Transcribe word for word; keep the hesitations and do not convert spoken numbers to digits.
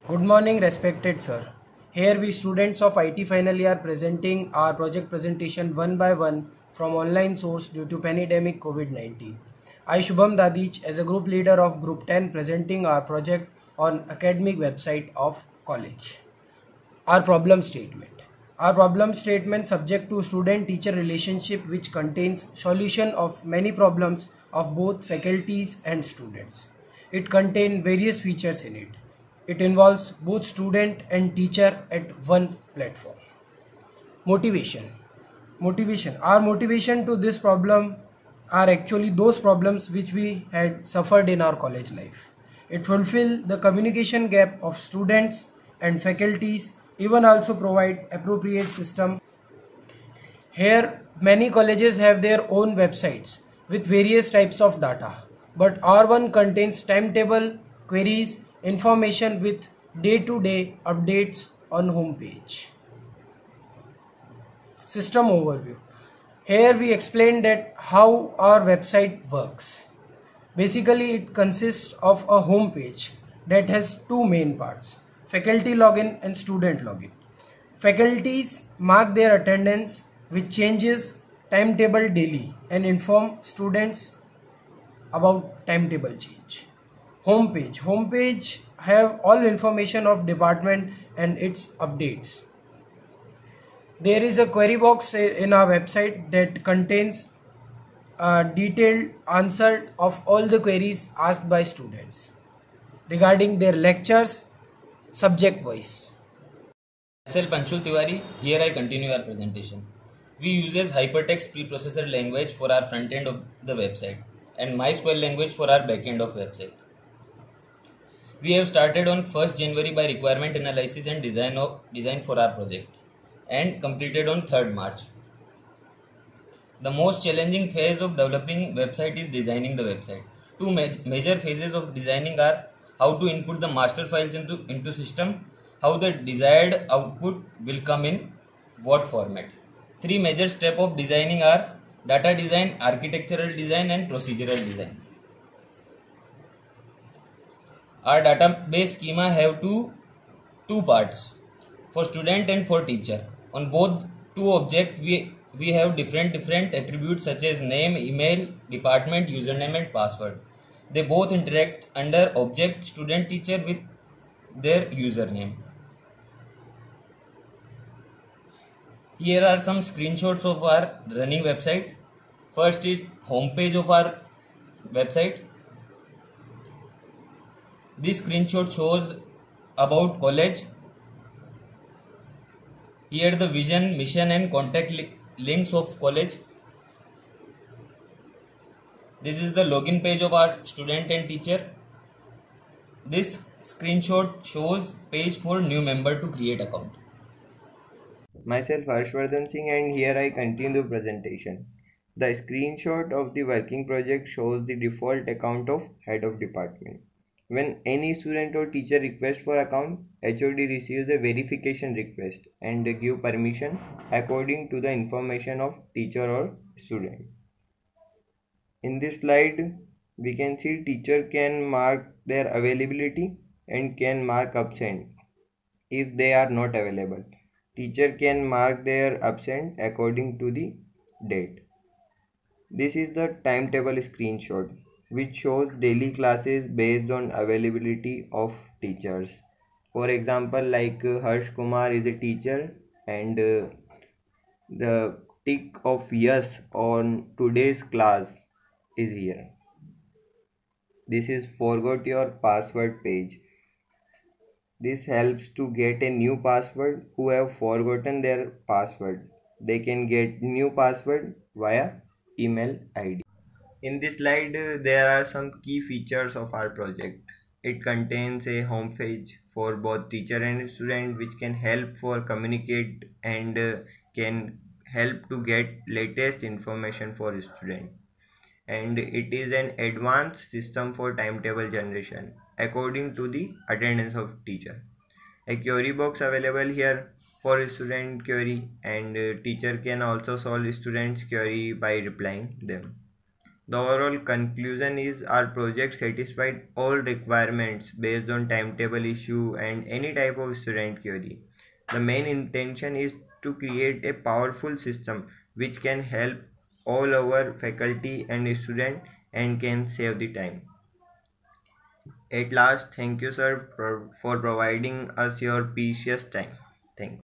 Good morning, respected sir. Here we students of I T final year presenting our project presentation one by one from online source due to pandemic COVID nineteen. I Shubham Dadich as a group leader of group ten presenting our project on academic website of college. Our problem statement. Our problem statement subject to student-teacher relationship which contains solution of many problems of both faculties and students. It contains various features in it. It involves both student and teacher at one platform. Motivation. Motivation. Our motivation to this problem are actually those problems which we had suffered in our college life. It fulfill the communication gap of students and faculties, even also provide appropriate system. Here many colleges have their own websites with various types of data, but our one contains timetable, queries, information with day-to-day updates on home page. System overview. Here we explain that how our website works. Basically it consists of a home page that has two main parts: faculty login and student login. Faculties mark their attendance which changes timetable daily and inform students about timetable change. Home page. Home page have all information of department and its updates. There is a query box in our website that contains a detailed answer of all the queries asked by students regarding their lectures subject wise. Myself Anshul Tiwari, here I continue our presentation. We uses hypertext preprocessor language for our front end of the website and MySQL language for our back end of website. We have started on first January by requirement analysis and design of design for our project and completed on third March. The most challenging phase of developing website is designing the website. Two ma major phases of designing are how to input the master files into, into system, how the desired output will come in what format. Three major steps of designing are data design, architectural design and procedural design. Our database schema have two, two parts, for student and for teacher. On both two objects, we, we have different different attributes such as name, email, department, username and password. They both interact under object student teacher with their username. Here are some screenshots of our running website. First is homepage of our website. This screenshot shows about college. Here the vision, mission and contact li links of college. This is the login page of our student and teacher. This screenshot shows page for new member to create account. Myself Harshvardhan Singh, and here I continue the presentation. The screenshot of the working project shows the default account of head of department. When any student or teacher requests for account, H O D receives a verification request and give permission according to the information of teacher or student. In this slide, we can see teacher can mark their availability and can mark absent if they are not available. Teacher can mark their absent according to the date. This is the timetable screenshot, which shows daily classes based on availability of teachers. For example, like uh, Harsh Kumar is a teacher and uh, the tick of yes on today's class is here. This is forgot your password page. This helps to get a new password who have forgotten their password. They can get new password via email I D. In this slide, uh, there are some key features of our project. It contains a home page for both teacher and student, which can help for communicate and uh, can help to get latest information for student. And it is an advanced system for timetable generation according to the attendance of teacher. A query box available here for student query, and uh, teacher can also solve students query by replying them. The overall conclusion is our project satisfied all requirements based on timetable issue and any type of student query. The main intention is to create a powerful system which can help all our faculty and student and can save the time. At last, thank you sir for for providing us your precious time. Thank you.